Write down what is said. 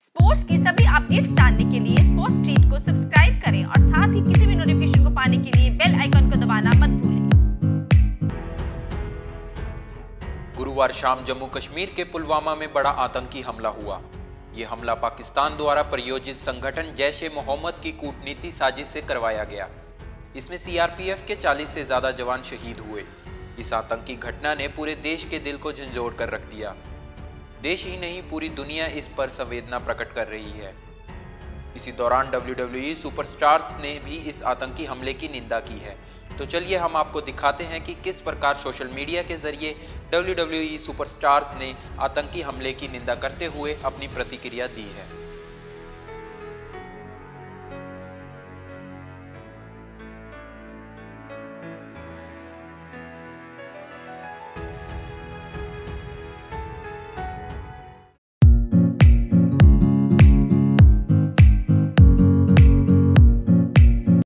Sports की सभी updates जानने के लिए स्पोर्ट्स स्ट्रीट को सब्सक्राइब करें और साथ ही किसी भी नोटिफिकेशन को पाने के लिए बेल आइकन को दबाना मत भूलें। गुरुवार शाम जम्मू कश्मीर के पुलवामा में बड़ा आतंकी हमला हुआ। ये हमला पाकिस्तान द्वारा प्रायोजित संगठन जैश-ए-मोहम्मद की कूटनीति साजिश से करवाया गया। इसमें सीआरपीएफ के 40 से ज्यादा जवान शहीद हुए। इस आतंकी घटना ने पूरे देश के दिल को झंझोड़ कर रख दिया। देश ही नहीं, पूरी दुनिया इस पर संवेदना प्रकट कर रही है। इसी दौरान WWE सुपरस्टार्स ने भी इस आतंकी हमले की निंदा की है। तो चलिए हम आपको दिखाते हैं कि किस प्रकार सोशल मीडिया के जरिए WWE सुपरस्टार्स ने आतंकी हमले की निंदा करते हुए अपनी प्रतिक्रिया दी है।